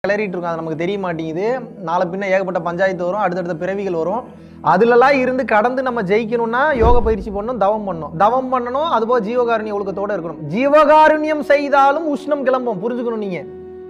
கிளறிட்டு இருக்கோம், அது நமக்கு தெரிய மாட்டேங்குது. நாளை பின்ன ஏகப்பட்ட பஞ்சாயத்து வரும், அடுத்தடுத்த பிறவிகள் வரும். அதுலலாம் இருந்து கடந்து நம்ம ஜெயிக்கணும்னா யோக பயிற்சி பண்ணணும், தவம் பண்ணணும். அதுபோல் ஜீவகாருண்ய ஒழுக்கத்தோடு இருக்கணும். ஜீவகாருண்யம் செய்தாலும் உஷ்ணம் கிளம்பும், புரிஞ்சுக்கணும். நீங்க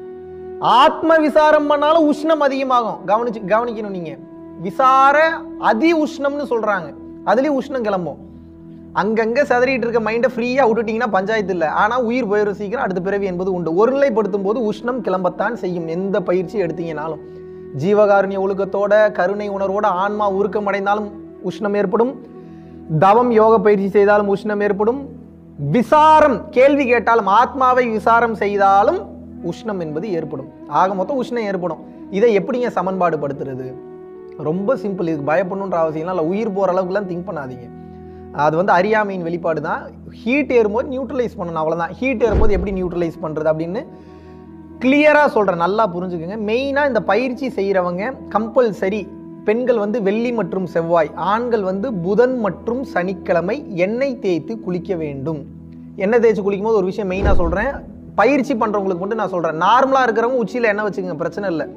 ஆத்ம விசாரம் பண்ணாலும் உஷ்ணம் அதிகமாகும், கவனிக்கணும். நீங்க விசார அதி உஷ்ணம்னு சொல்றாங்க, அதுலயும் உஷ்ணம் கிளம்பும். அங்கங்க சதறிட்டு இருக்க மைண்டை ஃப்ரீயா விட்டுட்டீங்கன்னா பஞ்சாயத்து இல்லை. ஆனா உயிர் போயிடும் சீக்கிரம், அடுத்த பிறவி என்பது உண்டு. ஒருநிலைப்படுத்தும் போது உஷ்ணம் கிளம்பத்தான் செய்யும், எந்த பயிற்சி எடுத்தீங்கனாலும். ஜீவகாருண்ய ஒழுக்கத்தோட கருணை உணர்வோட ஆன்மா உருக்கம் அடைந்தாலும் உஷ்ணம் ஏற்படும். தவம் யோக பயிற்சி செய்தாலும் உஷ்ணம் ஏற்படும். விசாரம் கேள்வி கேட்டாலும் ஆத்மாவை விசாரம் செய்தாலும் உஷ்ணம் என்பது ஏற்படும். ஆக மொத்தம் உஷ்ணம் ஏற்படும். இதை எப்படிங்க சமன்பாடு படுத்துறது? ரொம்ப சிம்பிள். இதுக்கு பயப்படணுன்ற அவசியம் இல்லை. உயிர் போகிற அளவுக்குலாம் திங்க் பண்ணாதீங்க. அது அறியாமையின் வெளிப்பாடு தான். ஹீட் ஏறும்போது நியூட்ரலைஸ் பண்ணணும், அவ்வளோதான். ஹீட் ஏறும்போது எப்படி நியூட்ரலைஸ் பண்ணுறது அப்படின்னு கிளியராக சொல்கிறேன், நல்லா புரிஞ்சுக்கோங்க. மெயினாக இந்த பயிற்சி செய்கிறவங்க கம்பல்சரி பெண்கள் வெள்ளி மற்றும் செவ்வாய், ஆண்கள் புதன் மற்றும் சனிக்கிழமை எண்ணெய் தேய்த்து குளிக்க வேண்டும். எண்ணெய் தேய்ச்சி குளிக்கும் போது ஒரு விஷயம் மெயினாக சொல்கிறேன், பயிற்சி பண்ணுறவங்களுக்கு மட்டும் நான் சொல்கிறேன். நார்மலாக இருக்கிறவங்க உச்சியில் எண்ணெய் வச்சுக்கோங்க, பிரச்சனை இல்லை.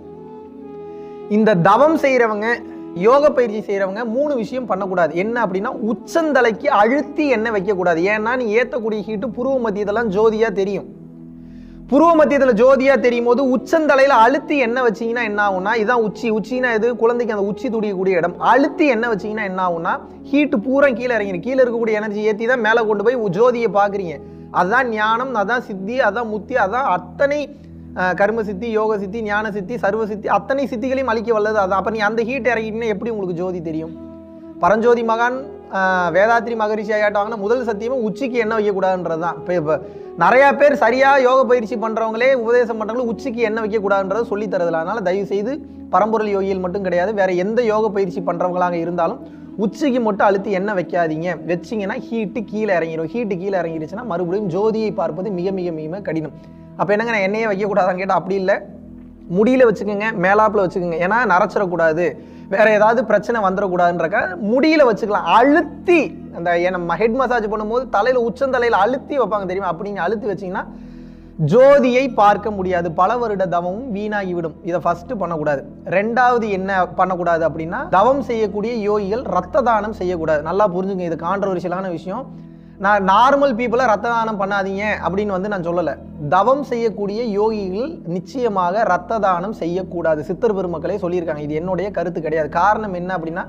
இந்த தவம் செய்கிறவங்க யோக பயிற்சி செய்கிறவங்க 3 விஷயம் பண்ணக்கூடாது. என்ன அப்படின்னா, உச்சந்தலைக்கு அழுத்தி எண்ணெய் வைக்கக்கூடாது. ஏன்னா நீ ஏற்றக்கூடிய ஹீட்டு புருவ மத்தியதெல்லாம் ஜோதியாக தெரியும். புருவ மத்தியத்தில் ஜோதியாக தெரியும் போது உச்சந்தலையில் அழுத்தி எண்ணெய் வச்சிங்கன்னா என்ன ஆகும்னா, இதுதான் உச்சினா இது குழந்தைக்கு அந்த உச்சி துடிக்கக்கூடிய இடம். அழுத்தி எண்ணெய் வச்சிங்கன்னா என்ன ஆகும்னா, ஹீட்டு பூரா கீழே இறங்கிடும். கீழே இருக்கக்கூடிய எனர்ஜி ஏற்றி தான் மேலே கொண்டு போய் ஜோதியை பார்க்குறீங்க. அதுதான் ஞானம், அதான் சித்தி, அதான் முத்தி, அதான் அத்தனை கர்ம சித்தி, யோக சித்தி, ஞான சித்தி, சர்வ சித்தி, அத்தனை சித்திகளையும் அழிக்க வல்லது அதான். அப்போ நீ அந்த ஹீட் இறங்கிட்டீங்கன்னா எப்படி உங்களுக்கு ஜோதி தெரியும்? பரஞ்சோதி மகான் வேதாத்ரி மகரிஷி ஆகிட்டாங்கன்னா முதல் சத்தியமும் உச்சிக்கு எண்ணெய் வைக்கக்கூடாதுன்றது தான். இப்போ நிறையா பேர் சரியாக யோக பயிற்சி பண்ணுறவங்களே உபதேசம் பண்ணுறவங்களே உச்சிக்கு எண்ணெய் வைக்கக்கூடாதுன்றதை சொல்லி தரதில்லை. அதனால் தயவு செய்து பரம்பொருள் யோகிகள் மட்டும் கிடையாது, வேறு எந்த யோக பயிற்சி பண்ணுறவங்களாக இருந்தாலும் உச்சிக்கு மட்டும் அழுத்தி எண்ணெய் வைக்காதீங்க. வச்சிங்கன்னா ஹீட்டு கீழே இறங்கிடும். ஹீட்டு கீழே இறங்கிடுச்சுன்னா மறுபடியும் ஜோதியை பார்ப்பது மிக மிக மிக கடினம். அப்போ என்னங்க, நான் எண்ணெயை வைக்கக்கூடாதான்னு கேட்டால் அப்படி இல்லை. முடியில் வச்சுக்கோங்க, மேலாப்பில் வச்சுக்கோங்க. ஏன்னா நரைச்சிடக்கூடாது, வேற ஏதாவது பிரச்சனை வந்துடக்கூடாதுன்றக்க முடியில் வச்சுக்கலாம். அழுத்தி அந்த நம்ம ஹெட் மசாஜ் பண்ணும்போது தலையில் உச்சந்தலையில் அழுத்தி வைப்பாங்க தெரியுமா, அப்படி நீங்கள் அழுத்தி வச்சிங்கன்னா ஜோதியை பார்க்க முடியாது. பல வருட தவமும் வீணாகிவிடும். இதை ஃபர்ஸ்ட் பண்ணக்கூடாது. ரெண்டாவது என்ன பண்ணக்கூடாது அப்படின்னா, தவம் செய்யக்கூடிய யோகிகள் ரத்த தானம் செய்யக்கூடாது. நல்லா புரிஞ்சுங்க, இது கான்ட்ரோவர்ஷியலான விஷயம். நான் நார்மல் பீப்புளை ரத்த தானம் பண்ணாதீங்க அப்படின்னு நான் சொல்லலை. தவம் செய்யக்கூடிய யோகிகள் நிச்சயமாக ரத்த தானம் செய்யக்கூடாது. சித்தர் பெருமக்களே சொல்லியிருக்காங்க. இது என்னுடைய கருத்து கிடையாது. காரணம் என்ன அப்படின்னா,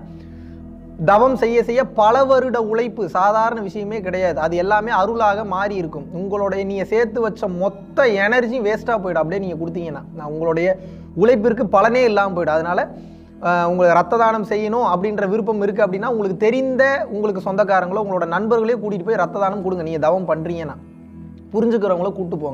தவம் செய்ய செய்ய பல வருட உழைப்பு சாதாரண விஷயமே கிடையாது. அது எல்லாமே அருளாக மாறி இருக்கும். உங்களுடைய நீங்கள் சேர்த்து வச்ச மொத்த எனர்ஜி வேஸ்ட்டாக போயிடும். அப்படியே நீங்கள் கொடுத்தீங்கன்னா உங்களுடைய உழைப்பிற்கு பலனே இல்லாமல் போயிடும். அதனால் உங்களுக்கு ரத்த தானம் செய்யணும் அப்படின்ற விருப்பம் இருக்குது அப்படின்னா, உங்களுக்கு தெரிந்த உங்களுக்கு சொந்தக்காரங்களோ உங்களோட நண்பர்களே கூட்டிகிட்டு போய் ரத்த தானம் கொடுங்க. நீங்கள் தவம் பண்ணுறீங்கன்னா புரிஞ்சுக்கிறவங்கள கூப்பிட்டு போங்க.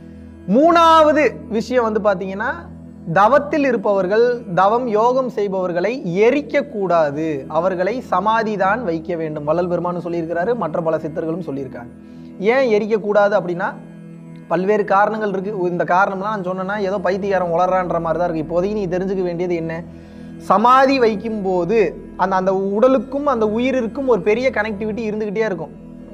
3வது விஷயம் பார்த்தீங்கன்னா, தவத்தில் இருப்பவர்கள், தவம் யோகம் செய்பவர்களை எரிக்கக்கூடாது, அவர்களை சமாதி தான் வைக்க வேண்டும். வள்ளல் பெருமான்னு சொல்லியிருக்கிறாரு, மற்ற பல சித்தர்களும் சொல்லியிருக்காங்க. ஏன் எரிக்கக்கூடாது அப்படின்னா, பல்வேறு காரணங்கள் இருக்குது. இந்த காரணம்லாம் நான் சொன்னேன்னா ஏதோ பைத்தியக்காரன் உளறான்ற மாதிரி தான் இருக்குது. இப்போதைக்கு நீ தெரிஞ்சுக்க வேண்டியது என்ன, சமாதி வைக்கும் போது அந்த உடலுக்கும் அந்த உயிரிற்கும் ஒரு பெரிய கனெக்டிவிட்டி இருந்துக்கிட்டே இருக்கும்.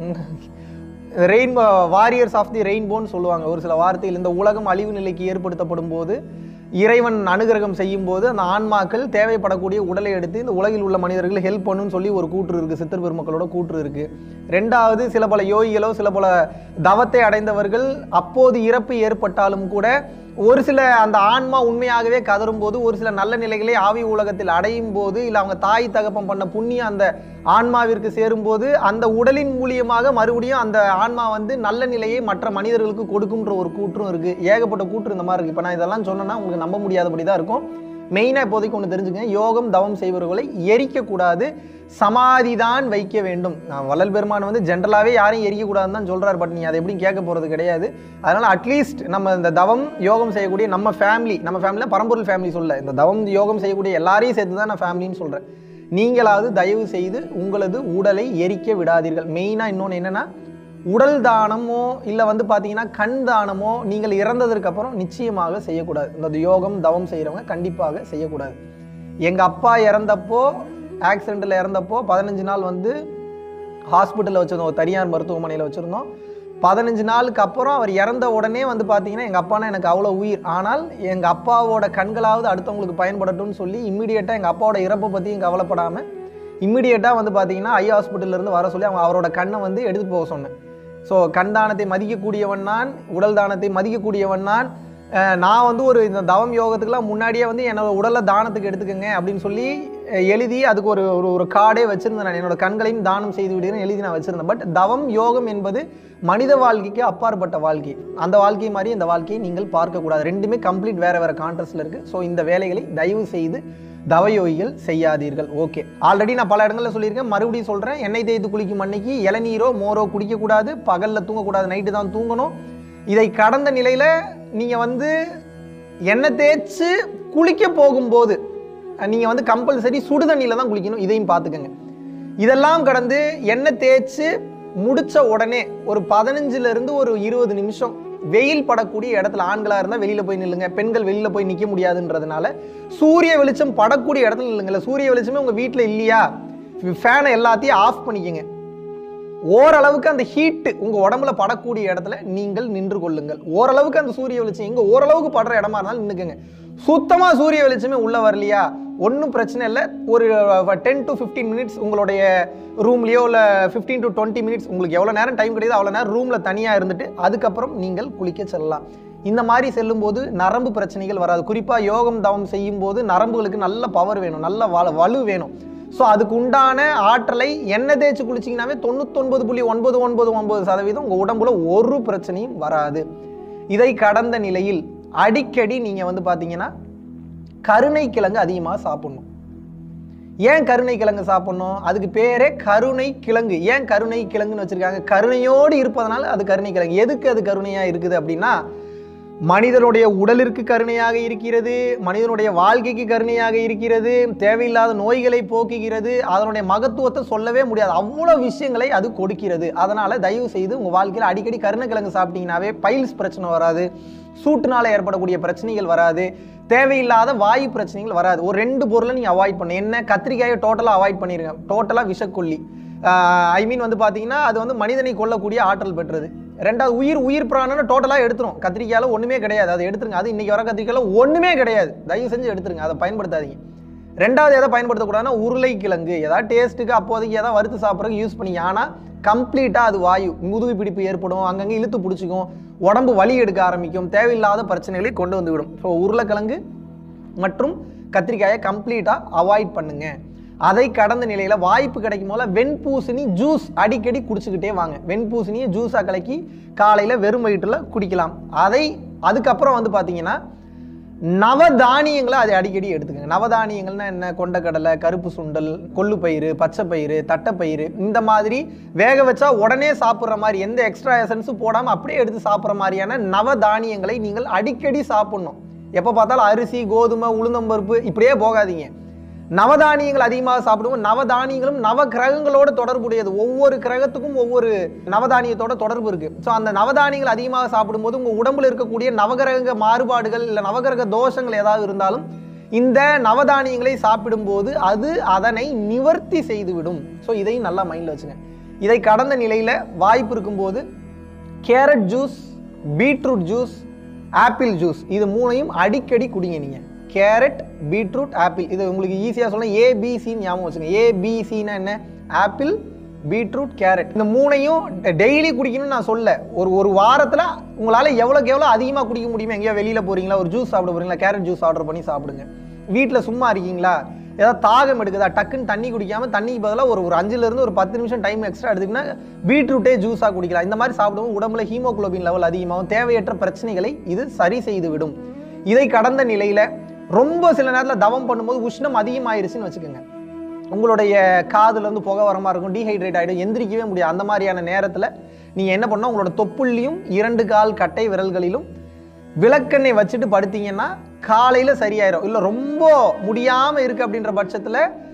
ரெயின்போ வாரியர்ஸ் ஆஃப் தி ரெயின்போன்னு சொல்லுவாங்க ஒரு சில வார்த்தைகள். இந்த உலகம் அழிவு நிலைக்கு ஏற்படுத்தப்படும் போது, இறைவன் அனுகிரகம் செய்யும் போது அந்த ஆன்மாக்கள் தேவைப்படக்கூடிய உடலை எடுத்து இந்த உலகில் உள்ள மனிதர்கள் ஹெல்ப் பண்ணுன்னு சொல்லி ஒரு கூற்று இருக்குது, சித்தர் பெருமக்களோட கூற்று இருக்குது. ரெண்டாவது, சில பல யோகிகளோ சில பல தவத்தை அடைந்தவர்கள் அப்போது இறப்பு ஏற்பட்டாலும் கூட ஒரு சில அந்த ஆன்மா உண்மையாகவே கதரும் போது, ஒரு சில நல்ல நிலைகளை ஆவி உலகத்தில் அடையும் போது, இல்லை அவங்க தாய் தகப்பம் பண்ண புண்ணியம் அந்த ஆன்மாவிற்கு சேரும்போது அந்த உடலின் மூலியமாக மறுபடியும் அந்த ஆன்மா நல்ல நிலையை மற்ற மனிதர்களுக்கு கொடுக்கும்ன்ற ஒரு கூற்றும் இருக்குது. ஏகப்பட்ட கூற்று இந்த மாதிரி இருக்குது. இப்போ நான் இதெல்லாம் சொன்னேன்னா உங்களுக்கு நம்ப முடியாதபடி தான் இருக்கும். மெயினாக இப்போதைக்கு ஒன்று தெரிஞ்சுக்கங்க, யோகம் தவம் செய்பவர்களை எரிக்கக்கூடாது, சமாதி தான் வைக்க வேண்டும். வள்ளல் பெருமான் ஜென்ரலாகவே யாரையும் எரிக்கக்கூடாதுன்னு தான் சொல்கிறார். பட் நீங்கள் அதை எப்படி கேட்க போகிறது கிடையாது. அதனால் அட்லீஸ்ட் நம்ம இந்த தவம் யோகம் செய்யக்கூடிய நம்ம ஃபேமிலியில் பரம்பொருள் ஃபேமிலி சொல்ல, இந்த தவம் யோகம் செய்யக்கூடிய எல்லாரையும் சேர்த்து தான் நான் ஃபேமிலின்னு சொல்கிறேன். நீங்களாவது தயவு செய்து உங்களது உடலை எரிக்க விடாதீர்கள். மெயினாக இன்னொன்று என்னென்னா, உடல் தானமோ இல்லை பார்த்தீங்கன்னா கண் தானமோ நீங்கள் இறந்ததற்கு அப்புறம் நிச்சயமாக செய்யக்கூடாது. இந்த யோகம் தவம் செய்கிறவங்க கண்டிப்பாக செய்யக்கூடாது. எங்கள் அப்பா இறந்தப்போ, ஆக்சிடெண்ட்டில் இறந்தப்போ 15 நாள் ஹாஸ்பிட்டலில் வச்சுருந்தோம், ஒரு தனியார் மருத்துவமனையில் வச்சுருந்தோம். 15 நாளுக்கு அப்புறம் அவர் இறந்த உடனே வந்து பார்த்தீங்கன்னா எங்கள் அப்பானா எனக்கு அவ்வளோ உயிர், ஆனால் எங்கள் அப்பாவோட கண்களாவது அடுத்தவங்களுக்கு பயன்படட்டும்னு சொல்லி இம்மிடியேட்டாக எங்கள் அப்பாவோட இறப்பை பற்றியும் கவலைப்படாமல் இம்மிடியேட்டாக வந்து பார்த்தீங்கன்னா ஐ ஹாஸ்பிட்டல்லேருந்து வர சொல்லி அவரோட கண்ணை வந்து எடுத்துகிட்டு போக சொன்னேன். ஸோ கண் தானத்தை மதிக்கக்கூடியவன் நான், உடல் தானத்தை மதிக்கக்கூடியவன் நான். நான் வந்து ஒரு இந்த தவம் யோகத்துக்குலாம் முன்னாடியே வந்து என்னோட உடலை தானத்துக்கு எடுத்துக்கங்க அப்படின்னு சொல்லி எழுதி அதுக்கு ஒரு ஒரு கார்டே வச்சுருந்தேன். நான் என்னோட கண்களையும் தானம் செய்து விடுகிறேன் எழுதி நான் வச்சுருந்தேன். பட் தவம் யோகம் என்பது மனித வாழ்க்கைக்கு அப்பாற்பட்ட வாழ்க்கை. அந்த வாழ்க்கை மாதிரி இந்த வாழ்க்கையை நீங்கள் பார்க்கக்கூடாது. ரெண்டுமே கம்ப்ளீட் வேறு வேறு கான்ட்ரஸ்டில் இருக்குது. ஸோ இந்த வேலைகளை தயவு செய்து தவயோகிகள் செய்யாதீர்கள். ஓகே, ஆல்ரெடி நான் பல இடங்களில் சொல்லியிருக்கேன், மறுபடியும் சொல்கிறேன். எண்ணெய் தேய்த்து குளிக்கும் அன்னைக்கு இளநீரோ மோரோ குடிக்கக்கூடாது, பகலில் தூங்கக்கூடாது, நைட்டு தான் தூங்கணும். இதை கடந்த நிலையில் நீங்கள் வந்து எண்ணெய் தேய்ச்சி குளிக்க போகும்போது நீங்கள் வந்து கம்பல்சரி சுடுதண்ணியில் தான் குளிக்கணும். இதையும் பார்த்துக்கங்க. இதெல்லாம் கடந்து எண்ணெய் தேய்ச்சி முடித்த உடனே ஒரு 15லேருந்து ஒரு 20 நிமிஷம் வெயில் படக்கூடிய இடத்துல, ஆண்களாக இருந்தால் வெளியில் போய் நில்லுங்க, பெண்கள் வெளியில் போய் நிற்க முடியாதுன்றதுனால சூரிய வெளிச்சம் படக்கூடிய இடத்துல நில்லுங்கள. சூரிய வெளிச்சமே உங்கள் வீட்டில் இல்லையா, ஃபேனை எல்லாத்தையும் ஆஃப் பண்ணிக்கங்க. ஓரளவுக்கு அந்த ஹீட்டு உங்கள் உடம்புல படக்கூடிய இடத்துல நீங்கள் நின்று கொள்ளுங்கள். ஓரளவுக்கு அந்த சூரிய வெளிச்சம் எங்கே ஓரளவுக்கு படுற இடமா இருந்தாலும் நின்றுக்குங்க. சுத்தமாக சூரிய வெளிச்சமே உள்ளே வரலையா, ஒன்றும் பிரச்சனை இல்லை. ஒரு 10 to 15 மினிட்ஸ் உங்களுடைய ரூம்லேயோ இல்லை 15 to 20 மினிட்ஸ் உங்களுக்கு எவ்வளோ நேரம் டைம் கிடையாது அவ்வளோ நேரம் ரூமில் தனியாக இருந்துட்டு அதுக்கப்புறம் நீங்கள் குளிக்க செல்லலாம். இந்த மாதிரி செல்லும்போது நரம்பு பிரச்சனைகள் வராது. குறிப்பாக யோகம் தவம் செய்யும் போது நரம்புகளுக்கு நல்ல பவர் வேணும், நல்ல வலு வேணும். ஸோ அதுக்கு உண்டான ஆற்றலை எண்ணெய் தேய்ச்சி குளிச்சிங்கனாவே 99.999% உங்கள் உடம்புல ஒரு பிரச்சனையும் வராது. இதை கடந்த நிலையில் அடிக்கடி நீங்கள் வந்து பார்த்தீங்கன்னா கருணை கிழங்கு அதிகமாக சாப்பிடணும். ஏன் கருணை கிழங்கு சாப்பிடணும்? அதுக்கு பேரே கருணை கிழங்கு. ஏன் கருணை கிழங்குன்னு வச்சுருக்காங்க? கருணையோடு இருப்பதனால அது கருணை கிழங்கு. எதுக்கு அது கருணையாக இருக்குது அப்படின்னா, மனிதனுடைய உடலிற்கு கருணையாக இருக்கிறது, மனிதனுடைய வாழ்க்கைக்கு கருணையாக இருக்கிறது, தேவையில்லாத நோய்களை போக்குகிறது, அதனுடைய மகத்துவத்தை சொல்லவே முடியாது, அவ்வளோ விஷயங்களை அது கொடுக்கிறது. அதனால் தயவு செய்து உங்கள் வாழ்க்கையில் அடிக்கடி கருணைக்கிழங்கு சாப்பிட்டீங்கன்னாவே பைல்ஸ் பிரச்சனை வராது, சூட்டுனால் ஏற்படக்கூடிய பிரச்சனைகள் வராது, தேவையில்லாத வாயு பிரச்சனைகள் வராது. ஒரு 2 பொருளை நீங்கள் அவாய்ட் பண்ணு. என்ன? கத்திரிக்காயை டோட்டலாக அவாய்ட் பண்ணிடுங்க. டோட்டலாக விஷக்கொல்லி. ஐ மீன் வந்து பார்த்தீங்கன்னா அது வந்து மனிதனை கொல்லக்கூடிய ஆற்றல் பெற்றது. ரெண்டாவது உயிர் பிராணனை டோட்டலாக எடுத்துரும். கத்திரிக்காயில் ஒன்றுமே கிடையாது, அதை எடுத்துருங்க. அது இன்றைக்கி வர கத்திரிக்காயில் ஒன்றுமே கிடையாது, தயவு செஞ்சு எடுத்துருங்க, அதை பயன்படுத்தாதீங்க. ரெண்டாவது எதை பயன்படுத்தக்கூடாதுன்னா உருளைக்கிழங்கு. ஏதாவது டேஸ்ட்டுக்கு அப்போதைக்கு ஏதாவது வறுத்து சாப்பிட்றதுக்கு யூஸ் பண்ணி, ஆனால் கம்ப்ளீட்டாக அது வாயு முதுகு பிடிப்பு ஏற்படும், அங்கங்கே இழுத்து பிடிச்சிக்கும், உடம்பு வலி எடுக்க ஆரம்பிக்கும், தேவையில்லாத பிரச்சனைகளை கொண்டு வந்து விடும். ஸோ உருளைக்கிழங்கு மற்றும் கத்திரிக்காயை கம்ப்ளீட்டாக அவாய்ட் பண்ணுங்க. அதை கடந்த நிலையில் வாய்ப்பு கிடைக்கும் போல வெண்பூசணி ஜூஸ் அடிக்கடி குடிச்சுக்கிட்டே வாங்க. வெண்பூசணியை ஜூஸாக கலக்கி காலையில் வெறும் வயிற்றில் குடிக்கலாம். அதுக்கப்புறம் வந்து பார்த்தீங்கன்னா நவதானியங்களை அதை அடிக்கடி எடுத்துக்கங்க. நவதானியங்கள்னா என்ன? கொண்டக்கடலை, கருப்பு சுண்டல், கொள்ளுப்பயிறு, பச்சைப்பயிறு, தட்டைப்பயிறு, இந்த மாதிரி வேக வச்சா உடனே சாப்பிட்ற மாதிரி எந்த எக்ஸ்ட்ரா எசன்ஸும் போடாமல் அப்படியே எடுத்து சாப்பிட்ற மாதிரியான நவதானியங்களை நீங்கள் அடிக்கடி சாப்பிட்ணும். எப்போ பார்த்தாலும் அரிசி, கோதுமை, உளுந்தம்பருப்பு இப்படியே போகாதீங்க. நவதானியங்கள் அதிகமாக சாப்பிடுவோம். நவதானியங்களும் நவ கிரகங்களோட தொடர்புடையது. ஒவ்வொரு கிரகத்துக்கும் ஒவ்வொரு நவதானியத்தோட தொடர்பு இருக்கு. ஸோ அந்த நவதானியங்கள் அதிகமாக சாப்பிடும்போது உங்கள் உடம்புல இருக்கக்கூடிய நவகிரக மாறுபாடுகள் இல்லை நவகிரக தோஷங்கள் ஏதாவது இருந்தாலும் இந்த நவதானியங்களை சாப்பிடும்போது அது அதனை நிவர்த்தி செய்துவிடும். ஸோ இதையும் நல்லா மைண்டில் வச்சுங்க. இதை கடந்த நிலையில் வாய்ப்பு இருக்கும்போது carrot juice, beetroot juice, apple juice, இது 3ஐயும் அடிக்கடி குடிங்க. நீங்கள் கேரட், பீட்ரூட், ஆப்பிள், இது உங்களுக்கு ஈஸியாக சொல்லலாம் ஏபிசின்னு ஞாபகம் வச்சுங்க. ஏபிசின்னா என்ன? ஆப்பிள், பீட்ரூட், கேரட், இந்த 3ஐயும் டெய்லி குடிக்கணும்னு நான் சொல்ல. ஒரு வாரத்தில் உங்களால் எவ்வளோக்கு எவ்வளோ அதிகமாக குடிக்க முடியுமோ. எங்கேயோ வெளியில் போகிறீங்களா, ஒரு ஜூஸ் சாப்பிட போகிறீங்களா, கேரட் ஜூஸ் ஆர்டர் பண்ணி சாப்பிடுங்க. வீட்டில் சும்மா இருக்கீங்களா, ஏதாவது தாகம் எடுக்குதா, டக்குன்னு தண்ணி குடிக்காமல் தண்ணிக்கு பதிலாக ஒரு 5லேருந்து ஒரு 10 நிமிஷம் டைம் எக்ஸ்ட்ரா எடுத்துக்கினா பீட்ரூட்டே ஜூஸாக குடிக்கலாம். இந்த மாதிரி சாப்பிடுவோம் உடம்புல ஹீமோகுளோபின் லெவல் அதிகமாகும், தேவையற்ற பிரச்சனைகளை இது சரி செய்து விடும். இதை கடந்த நிலையில் ரொம்ப சில நேரத்தில் தவம் பண்ணும்போது உஷ்ணம் அதிகமாயிருச்சுன்னு வச்சுக்கோங்க, உங்களுடைய காதுலேருந்து புகை வர மாதிரி இருக்கும், டீஹைட்ரேட் ஆகிடும், எந்திரிக்கவே முடியாது. அந்த மாதிரியான நேரத்தில் நீங்கள் என்ன பண்ணால் உங்களோட தொப்புள்ளியும் 2 கால் கட்டை விரல்களிலும் விளக்கெண்ணெய் வச்சுட்டு படுத்தீங்கன்னா காலையில் சரியாயிரும். இல்லை ரொம்ப முடியாமல் இருக்குது அப்படின்ற பட்சத்தில்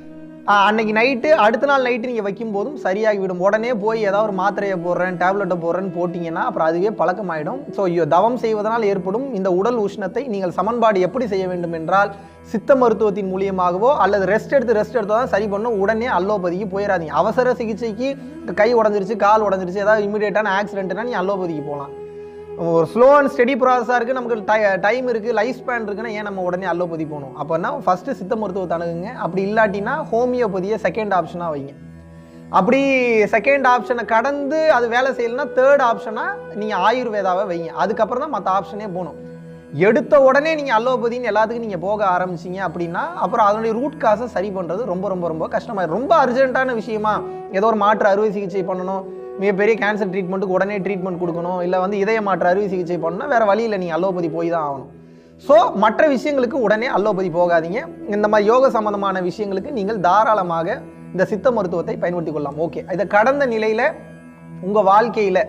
அன்னைக்கு நைட்டு அடுத்த நாள் நைட்டு நீங்கள் வைக்கும் போதும் சரியாகிவிடும். உடனே போய் ஏதாவது ஒரு மாத்திரையை போடுறேன் டேப்லெட்டை போடுறேன்னு போட்டிங்கன்னா அப்புறம் அதுவே பழக்கமாயிடும். ஸோ தவம் செய்வதனால் ஏற்படும் இந்த உடல் உஷ்ணத்தை நீங்கள் சமன்பாடு எப்படி செய்ய வேண்டும் என்றால் சித்த மருத்துவத்தின் மூலியமாகவோ அல்லது ரெஸ்ட் எடுத்து தான் சரி பண்ணும். உடனே அலோபதிக்கு போயிடாதீங்க. அவசர சிகிச்சைக்கு கை உடஞ்சிருச்சு கால் உடஞ்சிருச்சு ஏதாவது இமீடியட்டான ஆக்சிடென்ட்னா நீ அலோபதிக்கு போகலாம். ஒரு ஸ்லோ அண்ட் ஸ்டெடி ப்ராசஸாக இருக்குது, நமக்கு டைம் இருக்குது, லைஃப் ஸ்பேன் இருக்குன்னா ஏன் நம்ம உடனே அலோபதி போகணும்? அப்போனா ஃபஸ்ட்டு சித்த மருத்துவத்தை அணுகுங்க. அப்படி இல்லாட்டினா ஹோமியோபதியை செகண்ட் ஆப்ஷனாக வைங்க. அப்படி செகண்ட் ஆப்ஷனை கடந்து அது வேலை செய்யலைன்னா தேர்ட் ஆப்ஷனாக நீங்கள் ஆயுர்வேதாவை வைங்க. அதுக்கப்புறம் தான் மற்ற ஆப்ஷனே போகணும். எடுத்த உடனே நீங்கள் அலோபதின்னு எல்லாத்துக்கும் நீங்கள் போக ஆரம்பிச்சிங்க அப்படின்னா அப்புறம் அதனுடைய ரூட் காசை சரி பண்ணுறது ரொம்ப ரொம்ப ரொம்ப கஷ்டமாயிடும். ரொம்ப அர்ஜென்ட்டான விஷயமா ஏதோ ஒரு மாற்று அறுவை சிகிச்சை பண்ணணும், மிகப்பெரிய கேன்சர் ட்ரீட்மெண்ட்டுக்கு உடனே ட்ரீட்மெண்ட் கொடுக்கணும், இல்லை இதய மாற்று அறுவை சிகிச்சை பண்ணணும்னா வேறு வழி இல்லை, நீங்கள் அலோபதி போய் தான் ஆகணும். ஸோ மற்ற விஷயங்களுக்கு உடனே அலோபதி போகாதீங்க. இந்த மாதிரி யோக சம்பந்தமான விஷயங்களுக்கு நீங்கள் தாராளமாக இந்த சித்த மருத்துவத்தை பயன்படுத்தி கொள்ளலாம். ஓகே, இதை கடந்த நிலையில் உங்கள் வாழ்க்கையில்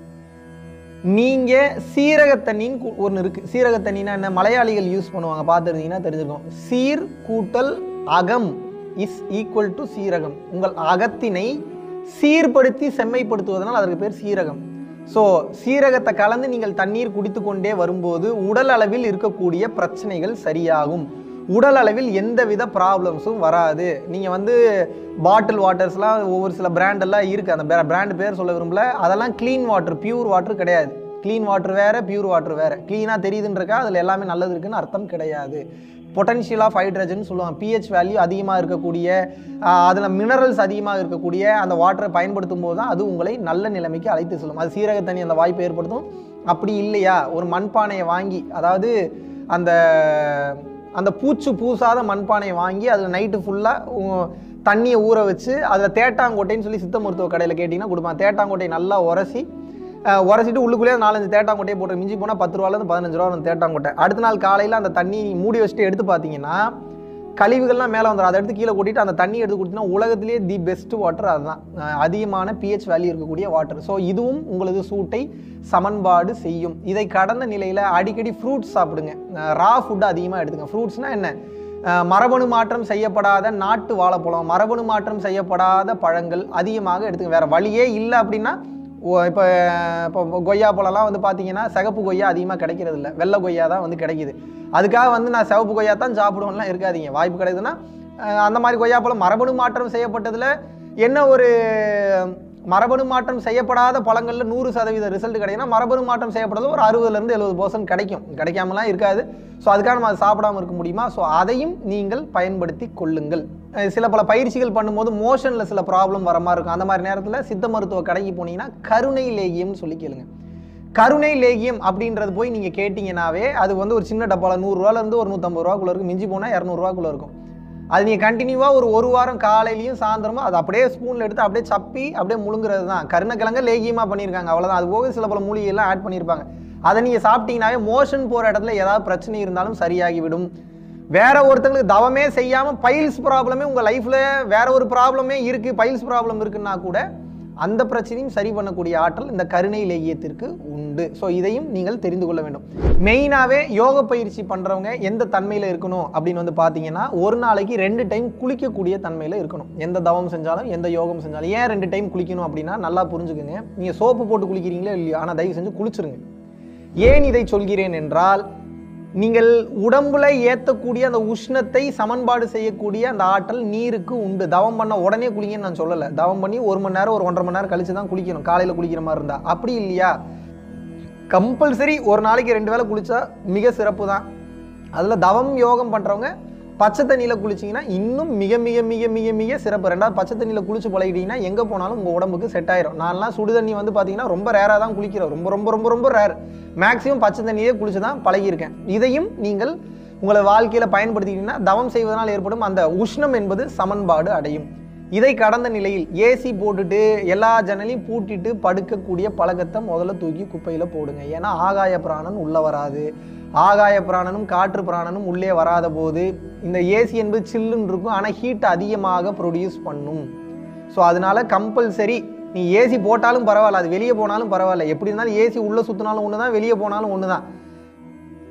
நீங்கள் சீரகத்தண்ணின்னு ஒன்று இருக்குது. சீரகத்தண்ணின்னா என்ன? மலையாளிகள் யூஸ் பண்ணுவாங்க, பார்த்துருந்தீங்கன்னா தெரிஞ்சிருக்கும். சீர் கூட்டல் அகம் இஸ் ஈக்குவல் டு சீரகம். உங்கள் அகத்தினை சீர்படுத்தி செம்மைப்படுத்துவதனால் அதற்கு பேர் சீரகம். ஸோ சீரகத்தை கலந்து நீங்கள் தண்ணீர் குடித்து கொண்டே வரும்போது உடல் அளவில் இருக்கக்கூடிய பிரச்சனைகள் சரியாகும். உடல் அளவில் எந்தவித ப்ராப்ளம்ஸும் வராது. நீங்கள் பாட்டில் வாட்டர்ஸ்லாம் ஒவ்வொரு சில பிராண்டெல்லாம் இருக்குது, அந்த பிராண்டு பேர் சொல்ல விரும்பல. அதெல்லாம் க்ளீன் வாட்டர், பியூர் வாட்டர் கிடையாது. க்ளீன் வாட்டர் வேறு, பியூர் வாட்டர் வேறு. க்ளீனாக தெரியுதுன்றக்கா அதில் எல்லாமே நல்லது இருக்குன்னு அர்த்தம் கிடையாது. பொட்டன்ஷியல் ஆஃப் ஹைட்ரஜன் சொல்லுவாங்க. பிஹெச் வேல்யூ அதிகமாக இருக்கக்கூடிய, அதில் மினரல்ஸ் அதிகமாக இருக்கக்கூடிய அந்த வாட்டரை பயன்படுத்தும் போது தான் அது உங்களை நல்ல நிலைமைக்கு அழைத்து செல்லும். அது சீரக தண்ணி அந்த வாய்ப்பை ஏற்படுத்தும். அப்படி இல்லையா, ஒரு மண்பானையை வாங்கி, அதாவது அந்த அந்த பூசாத மண்பானையை வாங்கி அதில் நைட்டு ஃபுல்லாக தண்ணியை ஊற வச்சு அதில் தேட்டாங்கோட்டைன்னு சொல்லி சித்த மருத்துவ கடையில் கேட்டிங்கன்னா கொடுப்பாங்க. தேட்டாங்கோட்டையை நல்லா உரசிட்டு உள்ளுக்குள்ளேயே 4-5 தேட்டாங்கொட்டையை போட்டு மிஞ்சி போனால் 10 ரூபாலேருந்து 15 ரூபா அந்த தேட்டாங்கொட்டை. அடுத்த நாள் காலையில் அந்த தண்ணி மூடி வச்சுட்டு எடுத்து பார்த்தீங்கன்னா கழிவுகள்லாம் மேலே வந்துடும். அதை எடுத்து கீழே கொட்டிட்டு அந்த தண்ணி எடுத்து கொடுத்தீங்கன்னா உலகத்திலேயே தி பெஸ்ட் வாட்டர் அதுதான், அதிகமான பிஹெச் வேல்யூ இருக்கக்கூடிய வாட்டர். ஸோ இதுவும் உங்களது சூட்டை சமன்பாடு செய்யும். இதை கடந்த நிலையில் அடிக்கடி ஃப்ரூட்ஸ் சாப்பிடுங்க. ரா ஃபுட்டு அதிகமாக எடுத்துங்க. ஃப்ரூட்ஸ்னால் என்ன? மரபணு மாற்றம் செய்யப்படாத நாட்டு வாழைப்பழம், மரபணு மாற்றம் செய்யப்படாத பழங்கள் அதிகமாக எடுத்துங்க. வேறு வழியே இல்லை அப்படின்னா இப்போ கொய்யா பழம்லாம் பார்த்தீங்கன்னா சிகப்பு கொய்யா அதிகமாக கிடைக்கிறது இல்லை, வெள்ளை கொய்யா தான் கிடைக்கிது. அதுக்காக நான் சிவப்பு கொய்யா தான் சாப்பிடுவேன்லாம் இருக்காதீங்க. வாய்ப்பு கிடைக்குதுன்னா அந்த மாதிரி கொய்யா பழம் மரபணு மாற்றம் செய்யப்பட்டதில் என்ன ஒரு மரபணு மாற்றம் செய்யப்படாத பழங்களில் 100% ரிசல்ட் கிடைக்குன்னா மரபணு மாற்றம் செய்யப்பட்டது ஒரு 60% 70% கிடைக்கும், கிடைக்காமலாம் இருக்காது. ஸோ அதுக்காக நம்ம அதை சாப்பிடாமல் இருக்க முடியுமா? ஸோ அதையும் நீங்கள் பயன்படுத்தி கொள்ளுங்கள். சில பல பயிற்சிகள் பண்ணும்போது மோஷனில் சில ப்ராப்ளம் வர மாதிரி இருக்கும். அந்த மாதிரி நேரத்தில் சித்த மருத்துவ கடைக்கு போனீங்கன்னா கருணை லேகியம்னு சொல்லி கேளுங்க. கருணை லேகியம் அப்படின்றது போய் நீங்கள் கேட்டிங்கன்னாவே அது ஒரு சின்ன டப்பாவில் 100 ரூபாலேருந்து ஒரு 150 ரூபாக்குள்ளே இருக்கும், மிஞ்சி போனால் 200 ரூபாக்குள்ளே இருக்கும். அது நீங்கள் கண்டினியூவாக ஒரு வாரம் காலையிலையும் சாயந்தரமும் அது அப்படியே ஸ்பூனில் எடுத்து அப்படியே சப்பி அப்படியே முழுங்குறது தான். கருணக்கிழங்க லேகியமாக பண்ணியிருக்காங்க, அவ்வளோதான். அது போக சில பல மூலிகையெல்லாம் ஆட் பண்ணியிருப்பாங்க. அதை நீங்கள் சாப்பிட்டீங்கன்னாவே மோஷன் போகிற இடத்துல ஏதாவது பிரச்சனை இருந்தாலும் சரியாகிவிடும். வேற ஒருத்தங்களுக்கு தவமே செய்யாமல் பைல்ஸ் ப்ராப்ளமே உங்கள் லைஃப்பில் வேற ஒரு ப்ராப்ளமே இருக்குது, பைல்ஸ் ப்ராப்ளம் இருக்குன்னா கூட அந்த பிரச்சனையும் சரி பண்ணக்கூடிய ஆற்றல் இந்த கருணை லேகியத்திற்கு உண்டு. ஸோ இதையும் நீங்கள் தெரிந்து கொள்ள வேண்டும். மெயினாகவே யோக பயிற்சி பண்ணுறவங்க எந்த தன்மையில் இருக்கணும் அப்படின்னு பார்த்தீங்கன்னா ஒரு நாளைக்கு 2 டைம் குளிக்கக்கூடிய தன்மையில் இருக்கணும். எந்த தவம் செஞ்சாலும் எந்த யோகம் செஞ்சாலும். ஏன் 2 டைம் குளிக்கணும் அப்படின்னா நல்லா புரிஞ்சுக்குங்க. நீங்கள் சோப்பு போட்டு குளிக்கிறீங்களோ இல்லையோ, ஆனால் தயவு செஞ்சு குளிச்சிருங்க. ஏன் இதை சொல்கிறேன் என்றால் நீங்கள் உடம்புல ஏற்றக்கூடிய அந்த உஷ்ணத்தை சமன்பாடு செய்யக்கூடிய அந்த ஆற்றல் நீருக்கு உண்டு. தவம் பண்ண உடனே குளிங்கன்னு நான் சொல்லலை. தவம் பண்ணி 1 மணி நேரம் ஒரு 1.5 மணி நேரம் கழிச்சு தான் குளிக்கணும், காலையில் குளிக்கிற மாதிரி இருந்தால். அப்படி இல்லையா, கம்பல்சரி ஒரு நாளைக்கு 2 வேளை குளிச்சா மிக சிறப்பு தான். அதில் தவம் யோகம் பண்ணுறவங்க பச்சை தண்ணியில் குளிச்சிங்கன்னா இன்னும் மிக மிக மிக மிக மிக சிறப்பு. 2வது பச்சை தண்ணியில் குளிச்சு பழகிட்டீங்கன்னா எங்கே போனாலும் உங்கள் உடம்புக்கு செட் ஆயிரும். நான்லாம் சுடு தண்ணி பார்த்தீங்கன்னா ரொம்ப ரேராக தான் குளிக்கிறோம், ரொம்ப ரொம்ப ரொம்ப ரொம்ப ரேர். மேக்ஸிமம் பச்சை தண்ணியே குளிச்சு தான் பழகியிருக்கேன். இதையும் நீங்கள் உங்களை வாழ்க்கையில் பயன்படுத்திக்கிட்டீங்கன்னா தவம் செய்வதனால் ஏற்படும் அந்த உஷ்ணம் என்பது சமன்பாடு அடையும். இதை கடந்த நிலையில் ஏசி போட்டுட்டு எல்லா ஜன்னலையும் பூட்டிட்டு படுக்கக்கூடிய பழக்கத்தை முதல்ல தூக்கி குப்பையில் போடுங்க. ஏன்னா ஆகாய பிராணன் உள்ளே வராது. ஆகாய பிராணனும் காற்று பிராணனும் உள்ளே வராத போது இந்த ஏசி என்பது சில்லுன்னு இருக்கும், ஆனால் ஹீட் அதிகமாக ப்ரொடியூஸ் பண்ணும். ஸோ அதனால கம்பல்சரி நீ ஏசி போட்டாலும் பரவாயில்ல, அது வெளியே போனாலும் பரவாயில்ல, எப்படி இருந்தாலும் ஏசி உள்ளே சுற்றினாலும் ஒன்று தான், வெளியே போனாலும் ஒன்று தான்.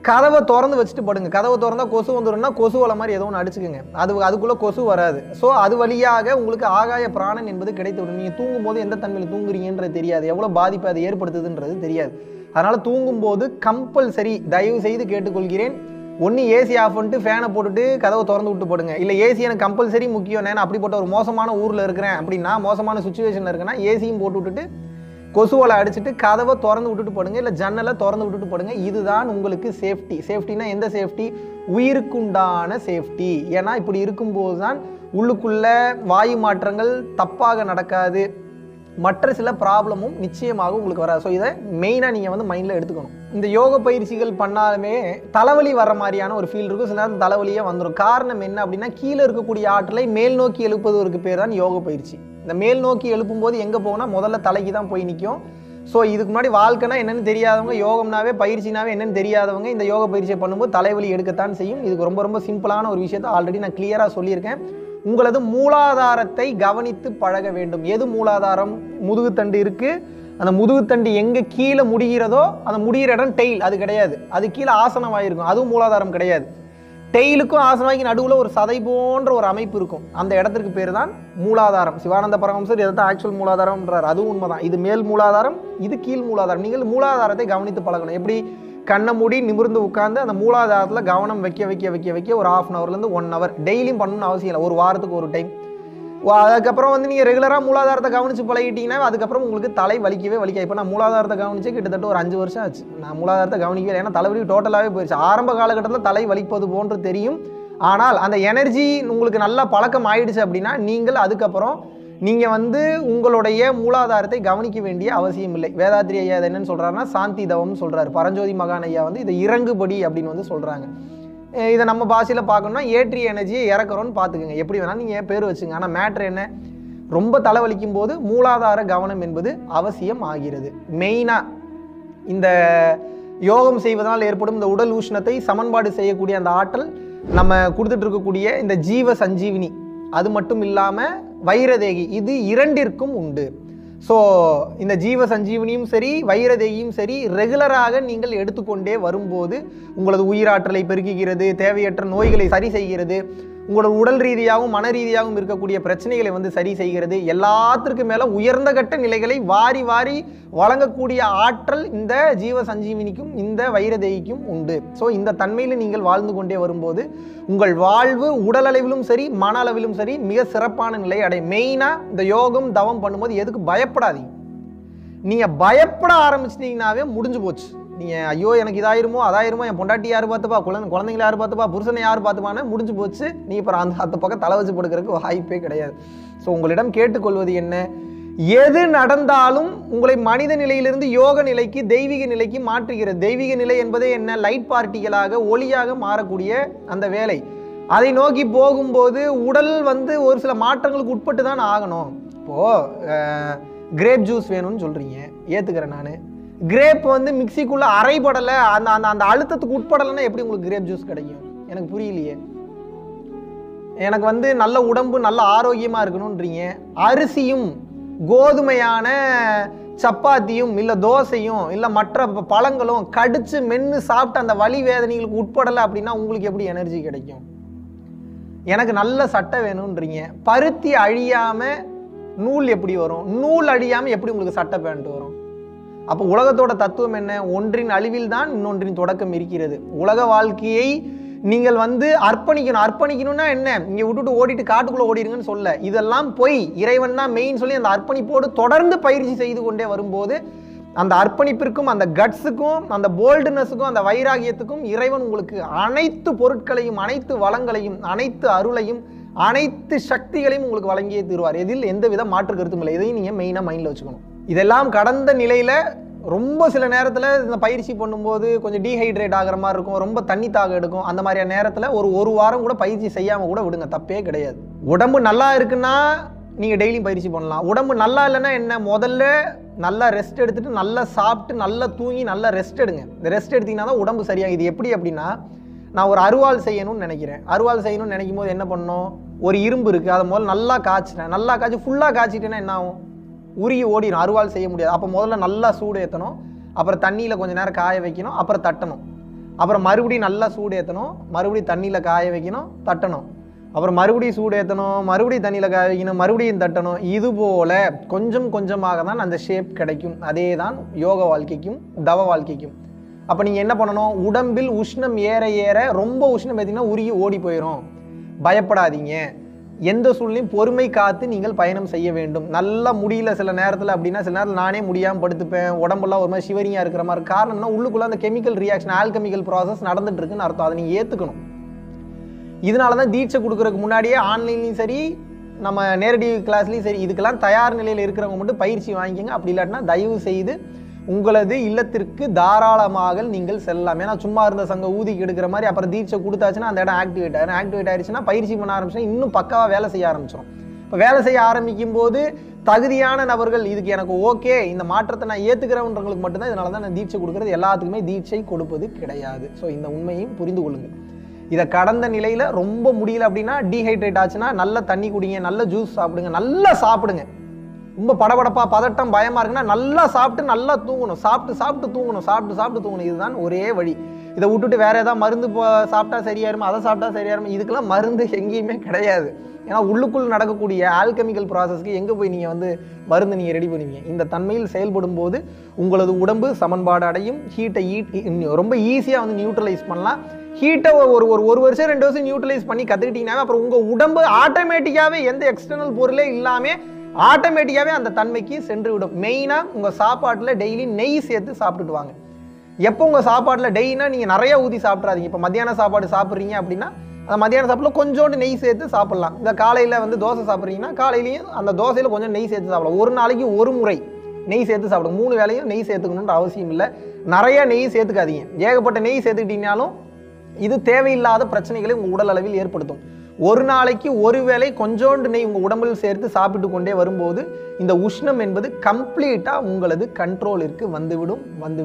கதவை திறந்து வச்சுட்டு படுங்க. கதவை திறந்தா கொசு வந்துடும்னா கொசு வலை மாதிரி ஏதோ ஒன்று அடிச்சுக்குங்க. அதுக்குள்ளே கொசு வராது. ஸோ அது வழியாக உங்களுக்கு ஆகாய பிராணன் என்பது கிடைத்துவிடும். நீங்கள் தூங்கும்போது எந்த தன்மையில் தூங்குறீங்கன்றது தெரியாது, எவ்வளோ பாதிப்பு அது ஏற்படுத்துதுன்றது தெரியாது. அதனால் தூங்கும்போது கம்பல்சரி தயவு செய்து கேட்டுக்கொள்கிறேன், ஒன்று ஏசி ஆஃப் பண்ணிட்டு ஃபேனை போட்டுட்டு கதவை திறந்து விட்டு போடுங்க. இல்லை ஏசி எனக்கு கம்பல்சரி முக்கியம், நான் அப்படிப்பட்ட ஒரு மோசமான ஊரில் இருக்கிறேன் அப்படின்னா, மோசமான சுச்சுவேஷனில் இருக்குன்னா ஏசியும் போட்டு விட்டுட்டு கொசுவலை அடிச்சுட்டு கதவை திறந்து விட்டுட்டு போடுங்க. இல்லை ஜன்னலை திறந்து விட்டுட்டு போடுங்க. இதுதான் உங்களுக்கு சேஃப்டி. சேஃப்டினா எந்த சேஃப்டி? உயிருக்குண்டான சேஃப்டி. ஏன்னா இப்படி இருக்கும்போது தான் உள்ளுக்குள்ள வாயு மாற்றங்கள் தப்பாக நடக்காது, மற்ற சில ப்ராப்ளமும் நிச்சயமாக உங்களுக்கு வராது. ஸோ இதை மெயினாக நீங்கள் வந்து மைண்டில் எடுத்துக்கணும். இந்த யோக பயிற்சிகள் பண்ணாலுமே தலைவலி வர மாதிரியான ஒரு ஃபீல் இருக்கும். சில நேரம் தலைவலியே வந்துடும். காரணம் என்ன அப்படின்னா, கீழே இருக்கக்கூடிய ஆற்றலை மேல் நோக்கி எழுப்புவதற்கு பேர் தான் யோக பயிற்சி. இந்த மேல் நோக்கி எழுப்பும்போது எங்கே போகணும்னா முதல்ல தலைக்கு தான் போய் நிற்கும். ஸோ இதுக்கு முன்னாடி வாழ்க்கைனா என்னென்னு தெரியாதவங்க, யோகம்னாவே பயிற்சினாவே என்னென்னு தெரியாதவங்க இந்த யோக பயிற்சியை பண்ணும்போது தலைவலி எடுக்கத்தான் செய்யும். இதுக்கு ரொம்ப ரொம்ப சிம்பிளான ஒரு விஷயத்தை ஆல்ரெடி நான் கிளியராக சொல்லியிருக்கேன். உங்களது மூலாதாரத்தை கவனித்து பழக வேண்டும். எது மூலாதாரம்? முதுகுத்தண்டு இருக்குது. அந்த முதுகுத்தண்டு எங்கே கீழே முடிகிறதோ அந்த முடிகிற இடம் டெயில், அது கிடையாது. அது கீழே ஆசனமாயிருக்கும், அதுவும் மூலாதாரம் கிடையாது. டெயிலுக்கும் ஆசனவாய்க்கு நடுவில் ஒரு சதை போன்ற ஒரு அமைப்பு இருக்கும். அந்த இடத்திற்கு பேர் தான் மூலாதாரம். சிவானந்த பரமஹம்சர் இதை தான் ஆக்சுவல் மூலாதாரம்ன்றார். அதுவும் உண்மைதான். இது மேல் மூலாதாரம், இது கீழ் மூலாதாரம். நீங்கள் மூலாதாரத்தை கவனித்து பழகணும். எப்படி? கண்ணை மூடி நிமிர்ந்து உட்காந்து அந்த மூலாதாரத்தில் கவனம் வைக்க ஒரு 1/2 ஹவர்லேருந்து 1 ஹவர் டெய்லியும் பண்ணணும்னு அவசியம் இல்லை. ஒரு வாரத்துக்கு ஒரு டைம். அதுக்கப்புறம் வந்து நீங்கள் ரெகுலராக மூலாதாரத்தை கவனித்து பழகிட்டீங்கன்னா அதுக்கப்புறம் உங்களுக்கு தலை வலிக்கவே வலிக்காது. இப்போ நான் மூலாதாரத்தை கவனிச்சு கிட்டத்தட்ட ஒரு 5 வருஷம் ஆச்சு. நான் மூலாதாரத்தை கவனிக்கவே, ஏன்னா தலைவலி டோட்டலாகவே போயிடுச்சு. ஆரம்ப காலகட்டத்தில் தலை வலிப்பது போன்று தெரியும். ஆனால் அந்த எனர்ஜி உங்களுக்கு நல்லா பழக்கம் ஆயிடுச்சு அப்படின்னா நீங்கள் அதுக்கப்புறம் நீங்கள் வந்து உங்களுடைய மூலாதாரத்தை கவனிக்க வேண்டிய அவசியம் இல்லை. வேதாத்ரி ஐயா அதை என்னன்னு சொல்கிறாருன்னா சாந்தி தவம்னு சொல்கிறாரு. பரஞ்சோதி மகான் ஐயா வந்து இதை இறங்குபடி அப்படின்னு வந்து சொல்கிறாங்க. இதை நம்ம பாஷையில் பார்க்கணும்னா ஏற்றிய எனர்ஜியை இறக்குறோன்னு பார்த்துக்குங்க. எப்படி வேணாலும் நீங்கள் பேர் வச்சுங்க. ஆனால் மேட்ரு என்ன? ரொம்ப தலைவலிக்கும் போது மூலாதார கவனம் என்பது அவசியம் ஆகிறது. மெயினாக இந்த யோகம் செய்வதனால் ஏற்படும் இந்த உடல் உஷ்ணத்தை சமன்பாடு செய்யக்கூடிய அந்த ஆற்றல் நம்ம கொடுத்துட்டு இருக்கக்கூடிய இந்த ஜீவ சஞ்சீவினி, அது மட்டும் இல்லாமல் வைரதேகி, இது இரண்டிற்கும் உண்டு. ஸோ இந்த ஜீவ சஞ்சீவனியும் சரி வைரதேகியும் சரி ரெகுலராக நீங்கள் எடுத்துக்கொண்டே வரும்போது உங்களது உயிராற்றலை பெருக்குகிறது, தேவையற்ற நோய்களை சரி செய்கிறது, உங்களோட உடல் ரீதியாகவும் மன ரீதியாகவும் இருக்கக்கூடிய பிரச்சனைகளை வந்து சரி செய்கிறது. எல்லாத்திற்கும் மேலே உயர்ந்த கட்ட நிலைகளை வாரி வாரி வழங்கக்கூடிய ஆற்றல் இந்த ஜீவ சஞ்சீவினிக்கும் இந்த வைரதேகிக்கும் உண்டு. ஸோ இந்த தன்மையில் நீங்கள் வாழ்ந்து கொண்டே வரும்போது உங்கள் வாழ்வு உடல் அளவிலும் சரி மன அளவிலும் சரி மிக சிறப்பான நிலை அடையும். மெயினாக இந்த யோகம் தவம் பண்ணும்போது எதுக்கு பயப்படாதீங்க. நீங்கள் பயப்பட ஆரம்பிச்சிட்டிங்கனாவே முடிஞ்சு போச்சு. நீங்கள் ஐயோ எனக்கு இதாயிருமோ அதாயிருமோ, என் பொண்டாட்டி யார் பார்த்துப்பா, குழந்தைங்களை யார் பார்த்துப்பா, புருஷனை யார் பார்த்துப்பான்னு முடிஞ்சு போச்சு. நீங்கள் இப்போ அந்த பக்கம் தலை வச்சு படுக்கிறதுக்கு வாய்ப்பே கிடையாது. ஸோ உங்களிடம் கேட்டுக்கொள்வது என்ன? எது நடந்தாலும் உங்களை மனித நிலையிலிருந்து யோக நிலைக்கு தெய்வீக நிலைக்கு மாற்றுகிறது. தெய்வீக நிலை என்பதே என்ன? லைட் பார்ட்டிகளாக ஒளியாக மாறக்கூடிய அந்த வேலை. அதை நோக்கி போகும்போது உடல் வந்து ஒரு சில மாற்றங்களுக்கு உட்பட்டு தான் ஆகணும். இப்போது கிரேப் ஜூஸ் வேணும்னு சொல்கிறீங்க, ஏற்றுக்கிறேன் நான். கிரேப் வந்து மிக்சிக்குள்ளே அரைப்படலை, அந்த அந்த அந்த அழுத்தத்துக்கு உட்படலைன்னா எப்படி உங்களுக்கு கிரேப் ஜூஸ் கிடைக்கும்? எனக்கு புரியலையே. எனக்கு வந்து நல்ல உடம்பு நல்ல ஆரோக்கியமாக இருக்கணுன்றீங்க. அரிசியும் கோதுமையான சப்பாத்தியும் இல்லை தோசையும் இல்லை மற்ற பழங்களும் கடிச்சு மென்று சாப்பிட்டு அந்த வலி வேதனைகளுக்கு உட்படலை அப்படின்னா உங்களுக்கு எப்படி எனர்ஜி கிடைக்கும்? எனக்கு நல்ல சட்டை வேணும்ன்றீங்க. பருத்தி அழியாமல் நூல் எப்படி வரும்? நூல் அழியாமல் எப்படி உங்களுக்கு சட்டை பேண்ட் வரும்? அப்போ உலகத்தோட தத்துவம் என்ன? ஒன்றின் அழிவில் தான் இன்னொன்றின் தொடக்கம் இருக்கிறது. உலக வாழ்க்கையை நீங்கள் வந்து அர்ப்பணிக்கணும். அர்ப்பணிக்கணும்னா என்ன? இங்கே விட்டுட்டு ஓடிட்டு காட்டுக்குள்ளே ஓடிடுங்கன்னு சொல்ல, இதெல்லாம் போய் இறைவன் தான் மெயின் சொல்லி அந்த அர்ப்பணிப்போடு தொடர்ந்து பயிற்சி செய்து கொண்டே வரும்போது அந்த அர்ப்பணிப்பிற்கும் அந்த கட்ஸுக்கும் அந்த போல்டுனஸுக்கும் அந்த வைராகியத்துக்கும் இறைவன் உங்களுக்கு அனைத்து பொருட்களையும் அனைத்து வளங்களையும் அனைத்து அருளையும் அனைத்து சக்திகளையும் உங்களுக்கு வழங்கியே தருவார். இதில் எந்தவித மாற்று கருத்தும் இல்லை. இதையும் நீங்கள் மெயினாக மைண்டில் வச்சுக்கணும். இதெல்லாம் கடந்த நிலையில் ரொம்ப சில நேரத்தில் இந்த பயிற்சி பண்ணும்போது கொஞ்சம் டீஹைட்ரேட் ஆகிற மாதிரி இருக்கும், ரொம்ப தண்ணி தாக எடுக்கும். அந்த மாதிரியான நேரத்தில் ஒரு வாரம் கூட பயிற்சி செய்யாமல் கூட விடுங்க, தப்பே கிடையாது. உடம்பு நல்லா இருக்குன்னா நீங்கள் டெய்லியும் பயிற்சி பண்ணலாம். உடம்பு நல்லா இல்லைன்னா என்ன? முதல்ல நல்லா ரெஸ்ட் எடுத்துட்டு நல்லா சாப்பிட்டு நல்லா தூங்கி நல்லா ரெஸ்ட் எடுங்க. இந்த ரெஸ்ட் எடுத்தீங்கன்னா தான் உடம்பு சரியாக. இது எப்படி அப்படின்னா, நான் ஒரு அருவாள் செய்யணும்னு நினைக்கிறேன். அருவாள் செய்யணும்னு நினைக்கும் போது என்ன பண்ணணும்? ஒரு இரும்பு இருக்குது, அதை முதல்ல நல்லா காய்ச்சிட்டேன். நல்லா காய்ச்சி ஃபுல்லாக காய்ச்சிட்டேன்னா என்ன ஆகும்? உருகி ஓடிடும், அருவாள் செய்ய முடியாது. அப்போ முதல்ல நல்லா சூடு ஏற்றணும், அப்புறம் தண்ணியில் கொஞ்சம் நேரம் காய வைக்கணும், அப்புறம் தட்டணும். அப்புறம் மறுபடியும் நல்லா சூடு ஏற்றணும், மறுபடியும் தண்ணியில் காய வைக்கணும், தட்டணும், அப்புறம் மறுபடியும் சூடு ஏற்றணும், மறுபடியும் தண்ணியில் காய வைக்கணும், மறுபடியும் தட்டணும். இது போல் கொஞ்சம் கொஞ்சமாக தான் அந்த ஷேப் கிடைக்கும். அதே தான் யோக வாழ்க்கைக்கும் தவ வாழ்க்கைக்கும். அப்போ நீங்கள் என்ன பண்ணணும், உடம்பில் உஷ்ணம் ஏற ஏற ரொம்ப உஷ்ணம் ஏற்றிங்கன்னா உருகி ஓடி போயிடும். பயப்படாதீங்க. எந்த சூழ்நிலையும் பொறுமை காத்து நீங்கள் பயணம் செய்ய வேண்டும். நல்லா முடியல சில நேரத்தில் அப்படின்னா, சில நேரத்தில் நானே முடியாமல் படுத்துப்பேன், உடம்பெல்லாம் ஒரு மாதிரி சிவரியாக இருக்கிற மாதிரி. காரணம்னா உள்ளுக்குள்ளே அந்த கெமிக்கல் ரியாக்ஷன், ஆல்கெமிக்கல் ப்ராசஸ் நடந்துட்டு இருக்குன்னு அர்த்தம். அதை நீங்கள் ஏற்றுக்கணும். இதனால தான் தீட்சை கொடுக்குறதுக்கு முன்னாடியே ஆன்லைன்லையும் சரி, நம்ம நேரடி கிளாஸ்லையும் சரி, இதுக்கெல்லாம் தயார் நிலையில் இருக்கிறவங்க மட்டும் பயிற்சி வாங்கிக்கோங்க. அப்படி இல்லாட்டினா தயவு செய்து உங்களது இல்லத்திற்கு தாராளமாக நீங்கள் செல்லலாம். ஏன்னா சும்மா இருந்த சங்க ஊதிக்கு எடுக்கிற மாதிரி அப்புறம் தீட்சை கொடுத்தாச்சுன்னா அந்த இடம் ஆக்டிவேட் ஆகிடும். ஆக்டிவேட் ஆயிடுச்சுன்னா பயிற்சி பண்ண ஆரம்பிச்சுன்னா இன்னும் பக்காவாக வேலை செய்ய ஆரம்பிச்சிடும். இப்போ வேலை செய்ய ஆரம்பிக்கும் போது தகுதியான நபர்கள் இதுக்கு எனக்கு ஓகே, இந்த மாற்றத்தை நான் ஏற்றுக்கிறவன்றவங்களுக்கு மட்டும்தான். இதனால தான் நான் தீட்சை கொடுக்குறது. எல்லாத்துக்குமே தீட்சை கொடுப்பது கிடையாது. ஸோ இந்த உண்மையும் புரிந்து கொள்ளுங்கள். இதை கடந்த நிலையில் ரொம்ப முடியல அப்படின்னா, டீஹைட்ரேட் ஆச்சுன்னா நல்ல தண்ணி குடிங்க, நல்ல ஜூஸ் சாப்பிடுங்க, நல்லா சாப்பிடுங்க. ரொம்ப படபடப்பா பதட்டம் பயமாக இருக்குன்னா நல்லா சாப்பிட்டு நல்லா தூங்கணும். சாப்பிட்டு தூங்கணும். இதுதான் ஒரே வழி. இதை விட்டுட்டு வேற ஏதாவது மருந்து சாப்பிட்டா சரியாயிருமா, அதை சாப்பிட்டா சரியாயிருமா, இதுக்கெல்லாம் மருந்து எங்கேயுமே கிடையாது. ஏன்னா உள்ளுக்குள் நடக்கக்கூடிய ஆல்கெமிக்கல் ப்ராசஸ்க்கு எங்கே போய் நீங்கள் மருந்து நீங்கள் ரெடி பண்ணுவீங்க? இந்த தன்மையில் செயல்படும் போது உங்களது உடம்பு சமன்பாடு அடையும். ஹீட்டை ரொம்ப ஈஸியாக நியூட்ரலைஸ் பண்ணலாம். ஹீட்டை ஒரு வருஷம் 2 வருஷம் நியூட்ரலைஸ் பண்ணி கற்றுக்கிட்டீங்கன்னா அப்புறம் உங்கள் உடம்பு ஆட்டோமேட்டிக்காகவே எந்த எக்ஸ்டர்னல் பொருளே இல்லாமல் ஆட்டோமேட்டிக்காகவே அந்த தன்மைக்கு சென்று விடும். மெயினாக உங்கள் சாப்பாட்டில் டெய்லி நெய் சேர்த்து சாப்பிட்டுட்டு வாங்க. எப்போ உங்கள் சாப்பாட்டில் டெய்லினா நீங்கள் நிறைய ஊற்றி சாப்பிட்றாதீங்க. இப்போ மத்தியான சாப்பாடு சாப்பிட்றீங்க அப்படின்னா அந்த மத்தியான சாப்பாட்டில் கொஞ்சோண்டு நெய் சேர்த்து சாப்பிட்லாம். இந்த காலையில் தோசை சாப்பிட்றீங்கன்னா காலையிலையும் அந்த தோசையில் கொஞ்சம் நெய் சேர்த்து சாப்பிடலாம். ஒரு நாளைக்கு ஒரு முறை நெய் சேர்த்து சாப்பிடுங்க. 3 வேளையும் நெய் சேர்த்துக்கணுன்ற அவசியம் இல்லை. நிறைய நெய் சேர்த்துக்காதீங்க. ஏகப்பட்ட நெய் சேர்த்துக்கிட்டீங்கனாலும் இது தேவையில்லாத பிரச்சனைகளை உங்கள் உடல் அளவில் ஏற்படுத்தும். ஒரு நாளைக்கு ஒரு வேளை கொஞ்சோண்டு நெய் உங்கள் உடம்பில் சேர்த்து சாப்பிட்டு கொண்டே வரும்போது இந்த உஷ்ணம் என்பது கம்ப்ளீட்டாக உங்களது கண்ட்ரோலிற்கு வந்துவிடும்.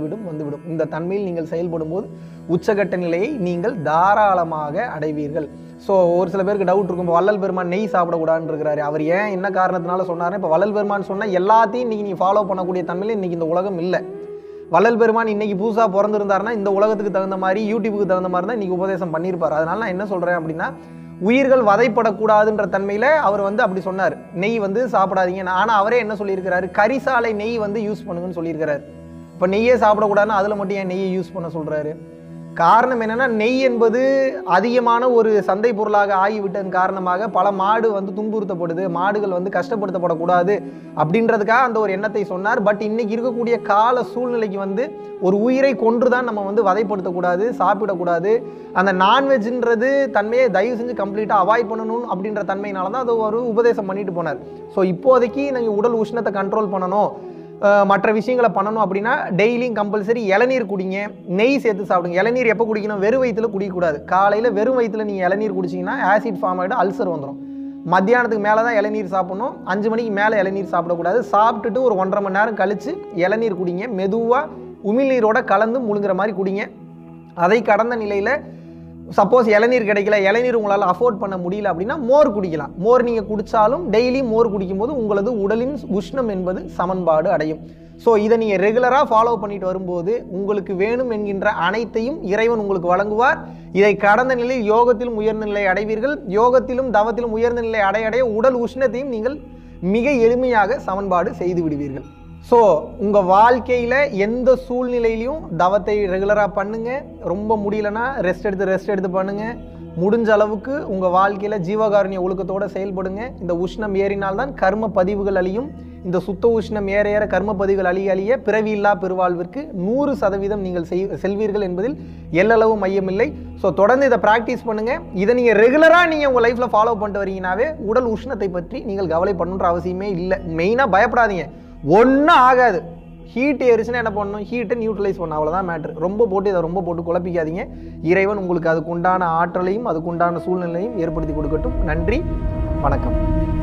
இந்த தன்மையில் நீங்கள் செயல்படும் போது உச்சகட்ட நிலையை நீங்கள் தாராளமாக அடைவீர்கள். ஸோ ஒரு சில பேருக்கு டவுட் இருக்கும், இப்போ வள்ளல் பெருமான் நெய் சாப்பிடக்கூடாதுன்னு இருக்கிறாரு. அவர் ஏன் என்ன காரணத்தினால சொன்னார்? இப்போ வள்ளல் பெருமான் சொன்னால் எல்லாத்தையும் இன்றைக்கி நீங்கள் ஃபாலோ பண்ணக்கூடிய தன்மையில் இன்றைக்கி இந்த உலகம் இல்லை. வள்ளல் பெருமான் இன்னைக்கு புதுசாக பிறந்திருந்தாருன்னா இந்த உலகத்துக்கு தகுந்த மாதிரி, யூடியூபுக்கு தகுந்த மாதிரி தான் இன்றைக்கி உபதேசம் பண்ணியிருப்பார். அதனால நான் என்ன சொல்கிறேன் அப்படின்னா, உயிர்கள் வதைப்படக்கூடாதுன்ற தன்மையில் அவர் அப்படி சொன்னார், நெய் சாப்பிடாதீங்க. ஆனால் அவரே என்ன சொல்லியிருக்கிறாரு, கரிசாலை நெய் யூஸ் பண்ணுங்கன்னு சொல்லியிருக்கிறாரு. இப்போ நெய்யே சாப்பிடக்கூடாதுன்னு அதில் மட்டும் ஏன் நெய்யை யூஸ் பண்ண சொல்கிறாரு? காரணம் என்னென்னா, நெய் என்பது அதிகமான ஒரு சந்தை பொருளாக ஆகிவிட்டதன் காரணமாக பல மாடு துன்புறுத்தப்படுது, மாடுகள் கஷ்டப்படுத்தப்படக்கூடாது அப்படின்றதுக்காக அந்த ஒரு எண்ணத்தை சொன்னார். பட் இன்னைக்கு இருக்கக்கூடிய கால சூழ்நிலைக்கு ஒரு உயிரை கொன்று தான் நம்ம வதைப்படுத்தக்கூடாது, சாப்பிடக்கூடாது. அந்த நான்வெஜ்ன்றது தன்மையை தயவு செஞ்சு கம்ப்ளீட்டாக அவாய்ட் பண்ணணும் அப்படின்ற தன்மையினால தான் அது ஒரு உபதேசம் பண்ணிட்டு போனார். ஸோ இப்போதைக்கு நீங்கள் உடல் உஷ்ணத்தை கண்ட்ரோல் பண்ணணும், மற்ற விஷயங்களை பண்ணணும் அப்படின்னா டெய்லியும் கம்பல்சரி இளநீர் குடிங்க, நெய் சேர்த்து சாப்பிடுங்க. இளநீர் எப்போ குடிக்கணும்? வெறும் வயிற்றில் குடிக்கக்கூடாது. காலையில் வெறும் வயிற்றில் நீங்கள் இளநீர் குடிச்சிங்கன்னா ஆசிட் ஃபார்ம் ஆகிடும், அல்சர் வந்துடும். மத்தியானத்துக்கு மேலே தான் இளநீர் சாப்பிடணும். 5 மணிக்கு மேலே இளநீர் சாப்பிடக்கூடாது. சாப்பிட்டுட்டு ஒரு 1.5 மணி நேரம் கழித்து இளநீர் குடிங்க. மெதுவாக உமிழ்நீரோட கலந்து முழுங்குற மாதிரி குடிங்க. அதை கடந்த நிலையில் சப்போஸ் இளநீர் கிடைக்கல, இளநீர் உங்களால் அஃபோர்ட் பண்ண முடியல அப்படின்னா மோர் குடிக்கலாம். மோர் நீங்கள் குடித்தாலும் டெய்லி மோர் குடிக்கும்போது உங்களது உடலின் உஷ்ணம் என்பது சமன்பாடு அடையும். ஸோ இதை நீங்கள் ரெகுலராக ஃபாலோ பண்ணிட்டு வரும்போது உங்களுக்கு வேணும் என்கின்ற அனைத்தையும் இறைவன் உங்களுக்கு வழங்குவார். இதை கடந்த நிலையில் யோகத்திலும் உயர்ந்த நிலை அடைவீர்கள். யோகத்திலும் தவத்திலும் உயர்ந்த நிலை அடைய உடல் உஷ்ணத்தையும் நீங்கள் மிக எளிமையாக சமன்பாடு செய்து விடுவீர்கள். ஸோ உங்கள் வாழ்க்கையில் எந்த சூழ்நிலையிலையும் தவத்தை ரெகுலராக பண்ணுங்கள். ரொம்ப முடியலன்னா ரெஸ்ட் எடுத்து பண்ணுங்கள். முடிஞ்ச அளவுக்கு உங்கள் வாழ்க்கையில் ஜீவகாருண்ய ஒழுக்கத்தோடு செயல்படுங்க. இந்த உஷ்ணம் ஏறினால்தான் கர்ம பதிவுகள் அழியும். இந்த சுத்த உஷ்ணம் ஏற ஏற கர்ம பதிவுகள் அழிய பிறவியில்லா பெருவாழ்விற்கு 100% நீங்கள் செல்வீர்கள் என்பதில் எல்லளவு மையமில்லை. ஸோ தொடர்ந்து இதை ப்ராக்டிஸ் பண்ணுங்கள். இதை நீங்கள் ரெகுலராக நீங்கள் உங்கள் லைஃப்பில் ஃபாலோ பண்ணிட்டு வரீங்கன்னாவே உடல் உஷ்ணத்தை பற்றி நீங்கள் கவலைப்படணுன்ற அவசியமே இல்லை. மெயினாக பயப்படாதீங்க, ஒன்றும் ஆகாது. ஹீட் ஏறிச்சுன்னா என்ன பண்ணணும்? ஹீட்டை நியூட்ரலைஸ் பண்ணணும், அவ்வளோதான் மேட்ரு. இதை ரொம்ப போட்டு குழப்பிக்காதீங்க. இறைவன் உங்களுக்கு அதுக்குண்டான ஆற்றலையும் அதுக்குண்டான சூழ்நிலையும் ஏற்படுத்தி கொடுக்கட்டும். நன்றி, வணக்கம்.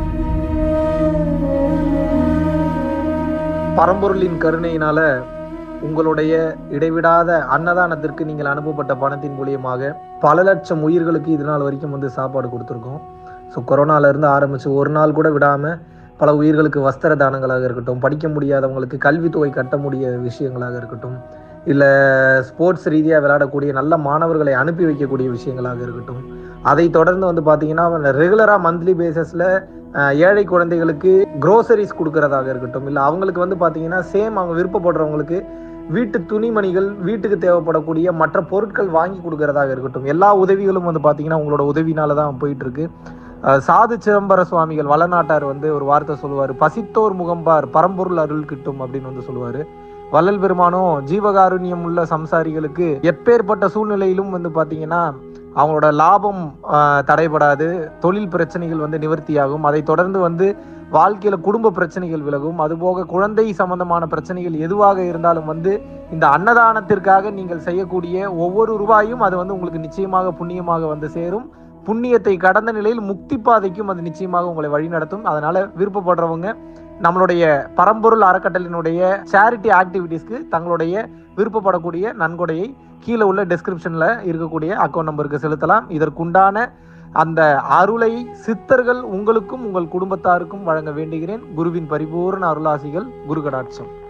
பரம்பொருளின் கருணையினால உங்களுடைய இடைவிடாத அன்னதானத்திற்கு நீங்கள் அனுப்பப்பட்ட பணத்தின் மூலியமாக பல லட்சம் உயிர்களுக்கு இது நாள் வரைக்கும் சாப்பாடு கொடுத்துருக்கோம். ஸோ கொரோனாலேருந்து ஆரம்பித்து ஒரு நாள் கூட விடாமல் பல உயிர்களுக்கு வஸ்திர தானங்களாக இருக்கட்டும், படிக்க முடியாதவங்களுக்கு கல்வித்தொகை கட்ட முடிய விஷயங்களாக இருக்கட்டும், இல்லை ஸ்போர்ட்ஸ் ரீதியாக விளையாடக்கூடிய நல்ல மாணவர்களை அனுப்பி வைக்கக்கூடிய விஷயங்களாக இருக்கட்டும். அதை தொடர்ந்து வந்து பார்த்தீங்கன்னா ரெகுலராக மந்த்லி பேசிஸில் ஏழை குழந்தைகளுக்கு க்ரோசரிஸ் கொடுக்கறதாக இருக்கட்டும், இல்லை அவங்களுக்கு வந்து பார்த்தீங்கன்னா சேம் அவங்க விருப்பப்படுறவங்களுக்கு வீட்டு துணிமணிகள், வீட்டுக்கு தேவைப்படக்கூடிய மற்ற பொருட்கள் வாங்கி கொடுக்கறதாக இருக்கட்டும். எல்லா உதவிகளும் வந்து பார்த்தீங்கன்னா உங்களோட உதவினால தான் போயிட்டு இருக்கு. சாது சிதம்பர சுவாமிகள் வளநாட்டார் வந்து ஒரு வார்த்தை சொல்லுவார், பசித்தோர் முகம்பார் பரம்பொருள் அருள் கிட்டும் அப்படின்னு வந்து சொல்லுவார். வள்ளல் பெருமானும் ஜீவகாருண்யம் உள்ள சம்சாரிகளுக்கு எப்பேற்பட்ட சூழ்நிலையிலும் வந்து பார்த்தீங்கன்னா அவங்களோட லாபம் தடைபடாது, தொழில் பிரச்சனைகள் வந்து நிவர்த்தியாகும், அதை தொடர்ந்து வந்து வாழ்க்கையில குடும்ப பிரச்சனைகள் விலகும், அதுபோக குழந்தை சம்பந்தமான பிரச்சனைகள் எதுவாக இருந்தாலும் வந்து இந்த அன்னதானத்திற்காக நீங்கள் செய்யக்கூடிய ஒவ்வொரு ரூபாயும் அது வந்து உங்களுக்கு நிச்சயமாக புண்ணியமாக வந்து சேரும். புண்ணியத்தை கடந்த நிலையில் முக்தி பாதைக்கும் அது நிச்சயமாக உங்களை வழிநடத்தும். அதனால விருப்பப்படுறவங்க நம்மளுடைய பரம்பொருள் அறக்கட்டளையினுடைய சேரிட்டி ஆக்டிவிட்டீஸ்க்கு தங்களுடைய விருப்பப்படக்கூடிய நன்கொடையை கீழே உள்ள டிஸ்கிரிப்ஷன்ல இருக்கக்கூடிய அக்கௌண்ட் நம்பருக்கு செலுத்தலாம். இதற்குண்டான அந்த அருளை சித்தர்கள் உங்களுக்கும் உங்கள் குடும்பத்தாருக்கும் வழங்க வேண்டுகிறேன். குருவின் பரிபூர்ண அருளாசிகள். குரு கடாட்சம்.